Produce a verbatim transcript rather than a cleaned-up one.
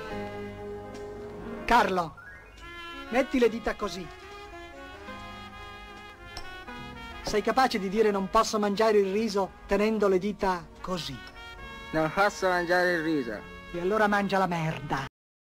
Carlo, metti le dita così. Sei capace di dire non posso mangiare il riso tenendo le dita così? Non posso mangiare il riso. E allora mangia la merda.